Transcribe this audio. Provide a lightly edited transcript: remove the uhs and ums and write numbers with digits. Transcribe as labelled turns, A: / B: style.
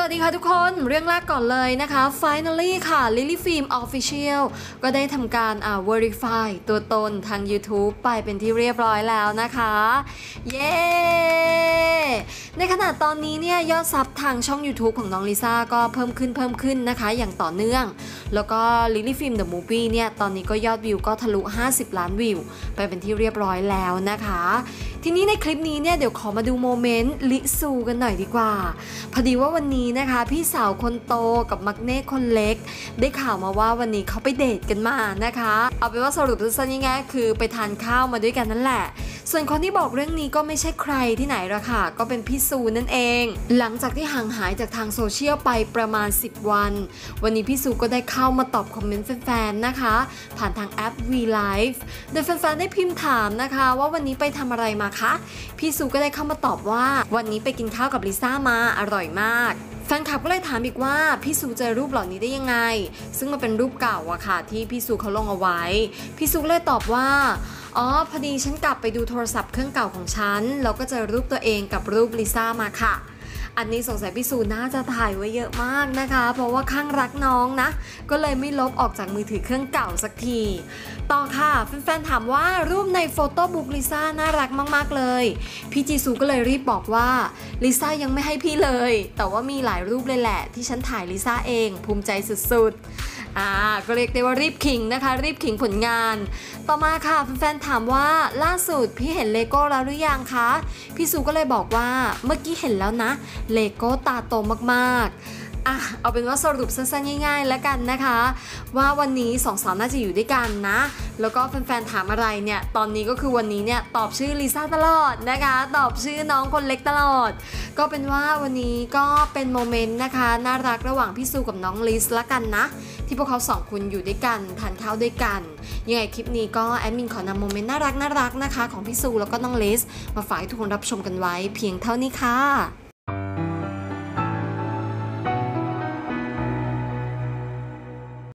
A: วัสดีค่ะทุกคนเรื่องแรกก่อนเลยนะคะ Finally ค่ะ Lily Film Official ก็ได้ทำการverify ตัวตนทาง YouTube ไปเป็นที่เรียบร้อยแล้วนะคะเย้ในขณะตอนนี้เนี่ยยอดซับทางช่อง YouTube ของน้องลิซ่าก็เพิ่มขึ้นนะคะอย่างต่อเนื่องแล้วก็ Lily Film The Movie เนี่ยตอนนี้ก็ยอดวิวก็ทะลุ50 ล้านวิวไปเป็นที่เรียบร้อยแล้วนะคะทีนี้ในคลิปนี้เนี่ยเดี๋ยวขอมาดูโมเมนต์ลิซูกันหน่อยดีกว่าพอดีว่าวันนี้นะคะพี่สาวคนโตกับมักเน่คนเล็กได้ข่าวมาว่าวันนี้เขาไปเดทกันมานะคะเอาเป็นว่าสรุปสั้นๆง่ายๆคือไปทานข้าวมาด้วยกันนั่นแหละส่วนคนที่บอกเรื่องนี้ก็ไม่ใช่ใครที่ไหนหรอกค่ะก็เป็นพี่ซูนั่นเองหลังจากที่ห่างหายจากทางโซเชียลไปประมาณ10 วันวันนี้พี่ซูก็ได้เข้ามาตอบคอมเมนต์แฟนๆนะคะผ่านทางแอป VLive โดยแฟนๆได้พิมพ์ถามนะคะว่าวันนี้ไปทำอะไรมาคะพี่ซูก็ได้เข้ามาตอบว่าวันนี้ไปกินข้าวกับลิซ่ามาอร่อยมากแฟนคลับก็เลยถามอีกว่าพี่ซูเจอรูปเหล่านี้ได้ยังไงซึ่งมันเป็นรูปเก่าอะค่ะที่พี่ซูเขาลงเอาไว้พี่ซูเลยตอบว่าอ๋อพอดีฉันกลับไปดูโทรศัพท์เครื่องเก่าของฉันแล้วก็เจอรูปตัวเองกับรูปลิซ่ามาค่ะอันนี้สงสัยพี่ซูน่าจะถ่ายไว้เยอะมากนะคะเพราะว่าข้างรักน้องนะก็เลยไม่ลบออกจากมือถือเครื่องเก่าสักทีต่อค่ะแฟนๆถามว่ารูปในโฟโต้บุ๊กลิซ่าน่ารักมากๆเลยพี่จีซูก็เลยรีบบอกว่าลิซ่ายังไม่ให้พี่เลยแต่ว่ามีหลายรูปเลยแหละที่ฉันถ่ายลิซ่าเองภูมิใจสุดๆก็เรียกได้ว่ารีบขิงนะคะรีบขิงผลงานต่อมาค่ะแฟนๆถามว่าล่าสุดพี่เห็นเลโก้แล้วหรือยังคะพี่ซูก็เลยบอกว่าเมื่อกี้เห็นแล้วนะเลโก้ตาโตมากๆเอาเป็นว่าสรุปสั้นๆง่ายๆแล้วกันนะคะว่าวันนี้สองสาวน่าจะอยู่ด้วยกันนะแล้วก็แฟนๆถามอะไรเนี่ยตอนนี้ก็คือวันนี้เนี่ยตอบชื่อลิซ่าตลอดนะคะตอบชื่อน้องคนเล็กตลอดก็เป็นว่าวันนี้ก็เป็นโมเมนต์นะคะน่ารักระหว่างพี่ซูกับน้องลิซละกันนะที่พวกเขาสองคนอยู่ด้วยกันทานข้าวด้วยกันยังไงคลิปนี้ก็แอดมินขอนำโมเมนต์น่ารักนะคะของพี่ซูแล้วก็น้องลิซมาฝากให้ทุกคนรับชมกันไว้เพียงเท่านี้ค่ะ